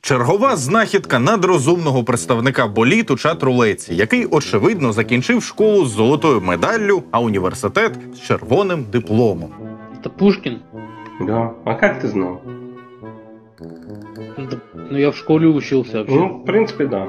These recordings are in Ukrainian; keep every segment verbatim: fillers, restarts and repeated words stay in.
Чергова знахідка надрозумного представника боліту чат-рулетці, який, очевидно, закінчив школу з золотою медаллю, а університет з червоним дипломом. Это Пушкин? Да. А как ты знал? Да, ну я в школе учился вообще. Ну, в принципе, да.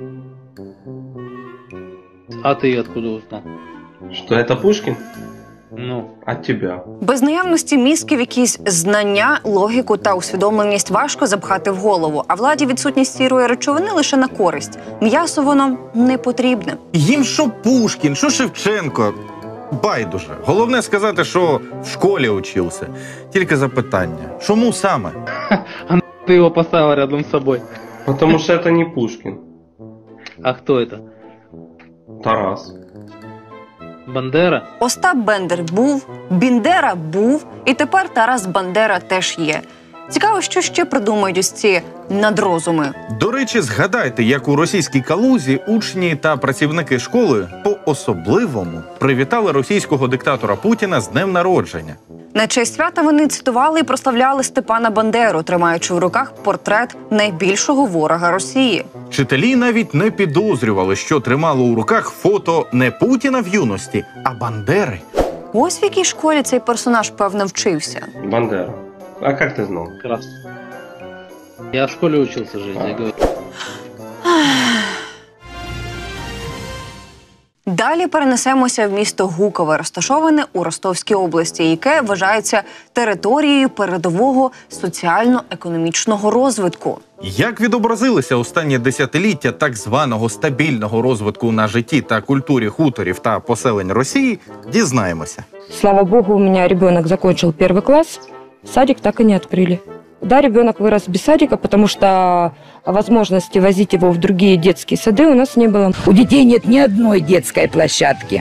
А ты откуда узнал? Что это Пушкин? Ну. От тебя. Без наявності мізків якісь знання, логіку та усвідомленість важко запхати в голову, а владі відсутність сірої речовини лише на користь. М'ясо воно не потрібне. Їм що Пушкін, що Шевченко. Байдуже. Головне сказати, що в школі учився. Тільки запитання. Чому саме? А ты его поставил рядом с собой. Потому что это не Пушкин. А кто это? Тарас. Бандера? Остап Бендер був, Біндера був, і тепер Тарас Бандера теж є. Цікаво, що ще придумають ось ці надрозуми. До речі, згадайте, як у російській Калузі учні та працівники школи по-особливому привітали російського диктатора Путіна з днем народження. На честь свята вони цитували і прославляли Степана Бандеру, тримаючи в руках портрет найбільшого ворога Росії. Вчителі навіть не підозрювали, що тримало у руках фото не Путіна в юності, а Бандери. Ось в якій школі цей персонаж, певно, вчився. Бандера. А как ты знал? Крас. Я в школе учился жить, я говорю. Далі перенесемося в місто Гукове, розташоване у Ростовській області, яке вважається територією передового соціально-економічного розвитку. Як відобразилися останні десятиліття так званого стабільного розвитку на житті та культурі хуторів та поселень Росії, дізнаємося. Слава богу, у меня ребенок закончил первый класс, садик так и не открыли. Да, ребенок вырос без садика, потому что возможности возить его в другие детские сады у нас не было. У детей нет ни одной детской площадки.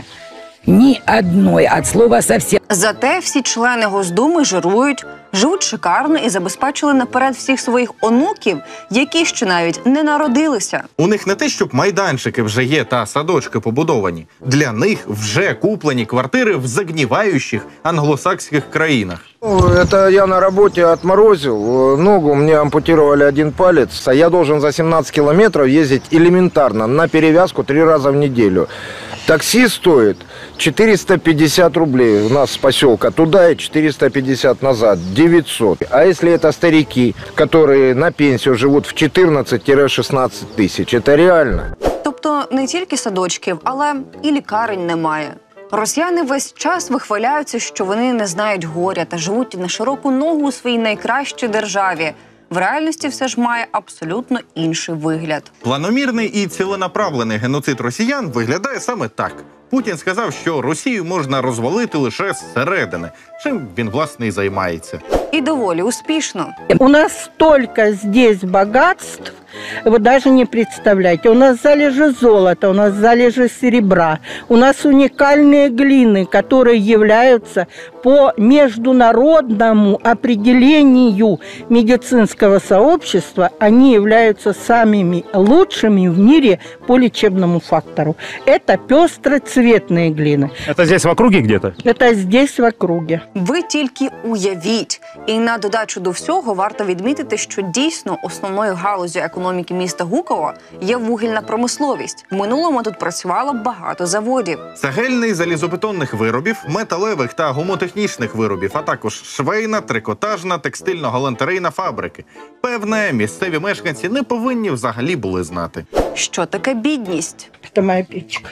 Ни одной, от слова совсем. Зате всі члени Госдуми жирують, живуть шикарно і забезпечили наперед всіх своїх онуків, які ще навіть не народилися. У них не те, щоб майданчики вже є та садочки побудовані. Для них вже куплені квартири в загніваючих англосакських країнах. Это я на работе отморозил ногу, мне ампутировали один палец, а я должен за семнадцать километров ездить элементарно на перевязку три раза в неделю. Такси стоит четыреста пятьдесят рублей у нас с поселка туда и четыреста пятьдесят назад, девятьсот. А если это старики, которые на пенсию живут в четырнадцать-шестнадцать тысяч, это реально. Тобто не тільки садочків, але і лікарень немає. Росіяни весь час вихваляються, що вони не знають горя та живуть на широку ногу у своїй найкращій державі. В реальності все ж має абсолютно інший вигляд. Планомірний і ціленаправлений геноцид росіян виглядає саме так. Путін сказав, що Росію можна розвалити лише зсередини, чим він, власне, і займається. І доволі успішно. У нас столько здесь богатств, вы даже не представляете. У нас залежи золота, у нас залежи серебра, у нас уникальные глины, которые являются по международному определению медицинского сообщества, они являются самыми лучшими в мире по лечебному фактору. Это пестроцветные глины. Это здесь в округе где-то? Это здесь в округе. Ви тільки уявіть. І на додачу до всього варто відмітити, що дійсно основною галузю економіки міста Гуково є вугільна промисловість. В минулому тут працювало багато заводів. Цегельний, залізобетонних виробів, металевих та гумотехнічних виробів, а також швейна, трикотажна, текстильно-галантерейна фабрики. Певне, місцеві мешканці не повинні взагалі були знати. Що таке бідність? Это моя печка,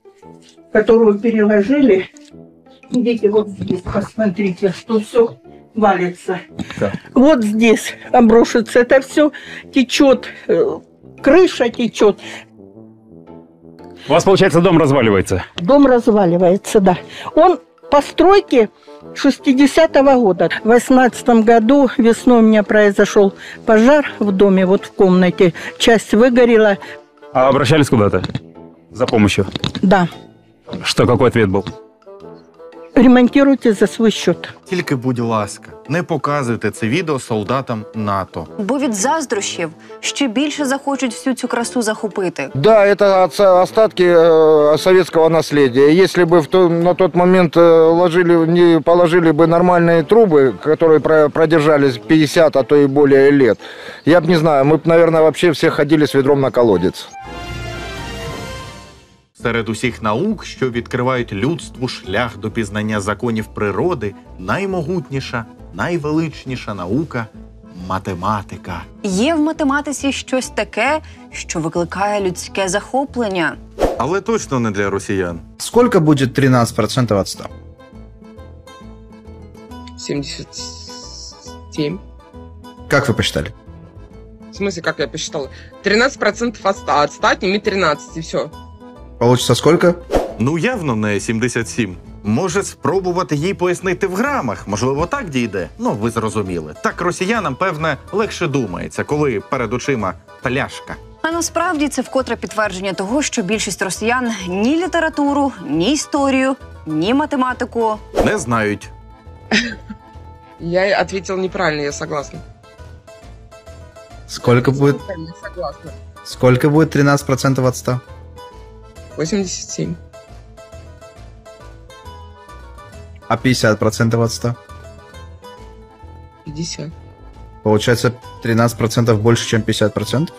которую переложили. Видите, вот здесь, посмотрите, что все валится. Да. Вот здесь обрушится, это все течет, крыша течет. У вас, получается, дом разваливается? Дом разваливается, да. Он постройки шестидесятого года. В восемнадцатом году весной у меня произошел пожар в доме, вот в комнате. Часть выгорела. А обращались куда-то? За помощью? Да. Что, какой ответ был? ремонтируйте за свой счет. Тільки, будь ласка, не показуйте це відео солдатам НАТО. Бо від заздрощів ще більше захочуть всю цю красу захопити. Да, это отца- остатки э, советского наследия. Если бы в то- на тот момент э, ложили, не положили бы нормальные трубы, которые про- продержались пятьдесят, а то и более лет, я бы не знаю, мы бы, наверное, вообще все ходили с ведром на колодец. Серед усіх наук, що відкривають людству шлях до пізнання законів природи, наймогутніша, найвеличніша наука – математика. Є в математиці щось таке, що викликає людське захоплення. Але точно не для росіян. Сколько будет тринадцать процентов от ста? семьдесят семь. Как вы посчитали? В смысле, как я посчитала? тринадцать процентов от ста. От ста отними тринадцать, и все. Получится сколько? Ну, явно не сімдесят сім. Може спробувати їй пояснити в грамах, можливо, так дійде? Ну, ви зрозуміли. Так росіянам, певне, легше думається, коли перед очима пляшка. А насправді це вкотре підтвердження того, що більшість росіян ні літературу, ні історію, ні математику Не знають. Я ответил неправильно, я согласна. Сколько будет, Я согласна. сколько будет тринадцать процентов от ста? восемьдесят семь. А пятьдесят процентов от ста? пятьдесят. Получается тринадцать процентов больше, чем пятьдесят процентов?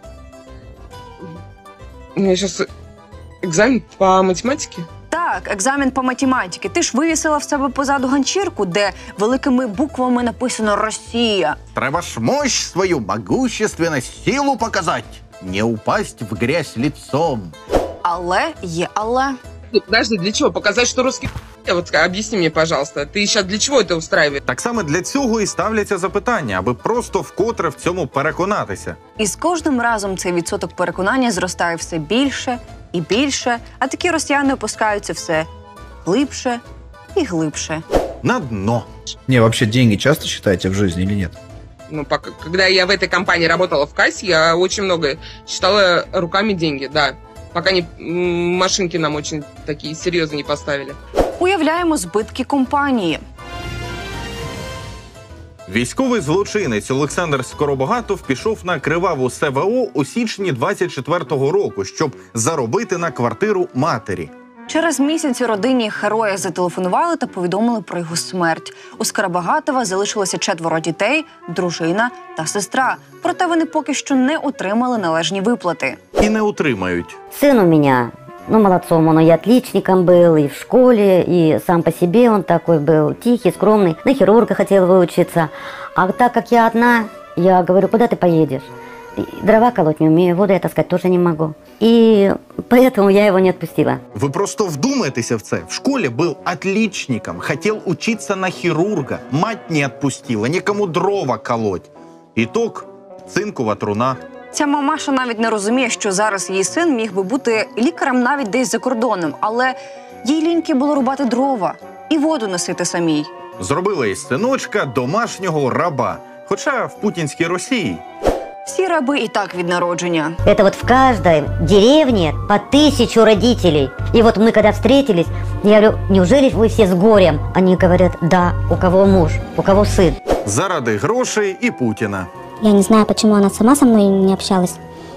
У меня сейчас экзамен по математике. Так, екзамен по математиці. Ти ж вивісила в себе позаду ганчірку, де великими буквами написано «Росія». Треба ж мощь свою, могущественность, силу показать. Не упасть в грязь лицом. Але є але. Подожди, для чего? Показать, что русский... Вот объясни мне, пожалуйста, ты сейчас для чего это устраиваешь? Так саме для цього і ставляться запитання, аби просто вкотре в цьому переконатися. І з кожним разом цей відсоток переконання зростає все більше і більше, а такі росіяни опускаються все глибше і глибше. На дно. Не, вообще деньги часто считаете в жизни или нет? Ну, пока, когда я в этой компании работала в кассе, я очень много считала руками деньги, да. Пока не, м, машинки нам очень такие серьезные не поставили. Уявляємо збитки компанії. Військовий злочинець Олександр Скоробогатов пішов на криваву ес ве о у січні двадцять четвертого року, щоб заробити на квартиру матері. Через місяць у родині героя зателефонували та повідомили про його смерть. У Скоробогатова залишилося четверо дітей, дружина та сестра. Проте вони поки що не отримали належні виплати. І не отримають. Сын у меня, ну, молодцом, он и отличником был, и в школе, и сам по себе он такой был, тихий, скромный. На хирурга хотел выучиться. А так как я одна, я говорю, куда ты поедешь? И дрова колоть не умею, воду я таскать тоже не могу. И поэтому я его не отпустила. Ви просто вдумайтеся в це. В школе был отличником, хотел учиться на хирурга. Мать не отпустила, никому дрова колоть. Итог – цинкова труна. Ця мамаша навіть не розуміє, що зараз її син міг би бути лікарем навіть десь за кордоном. Але їй ліньки було рубати дрова і воду носити самій. Зробила із синочка домашнього раба. Хоча в путінській Росії всі раби і так від народження. Это вот в каждой деревне по тысячу родителей. И вот мы когда встретились, я говорю, неужели вы все с горем? Они говорят, да, у кого муж, у кого сын. заради грошей і Путіна. Я не знаю, почему она сама со мной не общалась.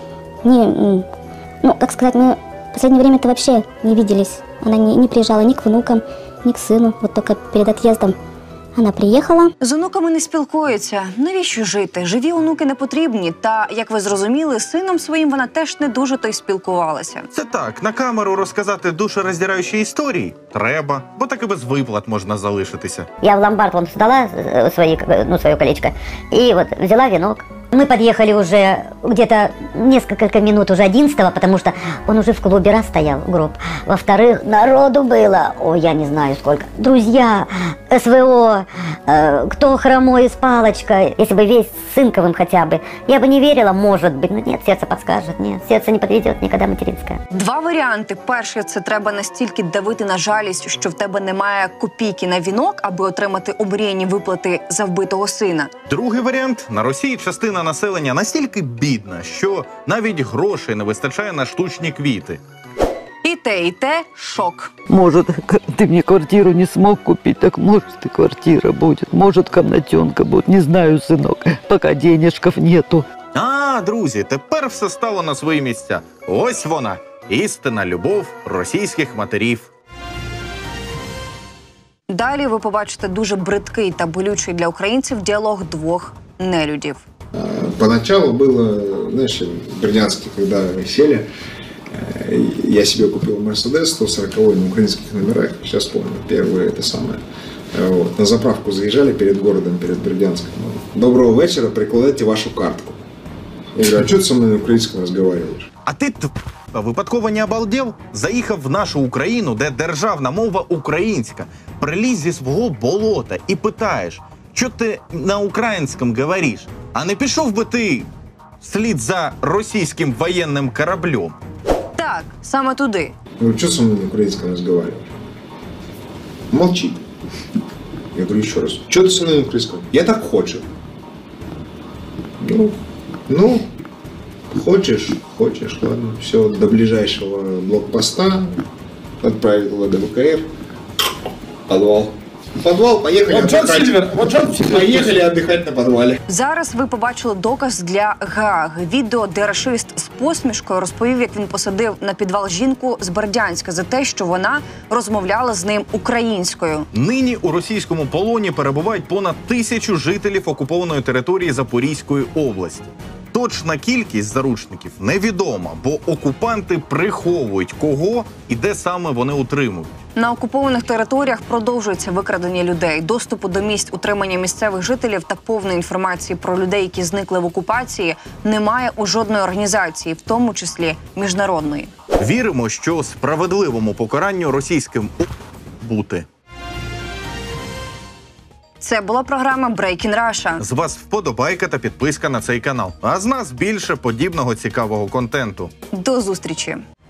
Не, м, ну, как сказать, мы в последнее время-то вообще не виделись. Она не, не приезжала ни к внукам, ни к сыну. Вот только перед отъездом она приехала. З онуками не спілкується. Навіщо жити? Живі онуки не потрібні. Та, як ви зрозуміли, з сином своїм вона теж не дуже то й спілкувалася. Це так, на камеру розказати душероздираючі історії треба, бо так і без виплат можна залишитися. Я в ломбард вон сдала э, свои, ну, свое колечко и вот взяла венок. Мы подъехали уже где-то несколько минут уже одиннадцатого, потому что он уже в клубе раз стоял, гроб. Во-вторых, народу было, ой, я не знаю сколько. Друзья, эс вэ о, э, кто хромой с палочкой. Если бы весь с Цинковым хотя бы, я бы не верила, может быть. Но нет, сердце подскажет, нет, сердце не подведет никогда материнское. Два варіанти. Перший – це треба настільки давити на жалість, що в тебе немає копійки на вінок, аби отримати омріяні виплати за вбитого сина. Другий варіант – на Росії частина населення настільки бідна, що навіть грошей не вистачає на штучні квіти. І те, і те шок. Может, ты мне квартиру не смог купить, так может и квартира будет, может комнатенка будет, не знаю, сынок, пока денежков нету. А, друзі, тепер все стало на свої місця. Ось вона, істинна любов російських матерів. Далі ви побачите дуже бридкий та болючий для українців діалог двох нелюдів. Поначалу было, знаешь, в Бердянске, когда сели, я себе купил Мерседес сто сороковой на украинских номерах, сейчас помню, первое это самое. Вот. На заправку заезжали перед городом, перед Бердянском. Доброго вечера, прикладайте вашу картку. Я говорю, а что ты со мной на украинском разговариваешь? А ти т... випадково не обалдів? Заїхав в нашу Україну, де державна мова українська, приліз зі свого болота і питаєш, що ти на українському говориш? А не пішов би ти вслід за російським воєнним кораблем? Так, саме туди. Я говорю, что со мной на украинском разговариваешь? Молчит. Я говорю еще раз, что ты со мной на украинском? Я так хочу. Ну, ну, хочешь, хочешь, ладно. Все, до ближайшего блокпоста отправил до ВКР. Подвал. Подвал, поехали Вот Джон отдыхать. Сильвер, вот Джон Сильвер. Поехали отдыхать на подвале. Зараз ви побачили доказ для Гааги. Відео, де рашист з посмішкою розповів, як він посадив на підвал жінку з Бердянська за те, що вона розмовляла з ним українською. Нині у російському полоні перебувають понад тисячу жителів окупованої території Запорізької області. Точна кількість заручників невідома, бо окупанти приховують, кого і де саме вони утримують. На окупованих територіях продовжується викрадення людей. Доступу до місць утримання місцевих жителів та повної інформації про людей, які зникли в окупації, немає у жодної організації, в тому числі міжнародної. Віримо, що справедливому покаранню російським бути. Це була програма Breaking Russia. З вас вподобайка та підписка на цей канал. А з нас більше подібного цікавого контенту. До зустрічі!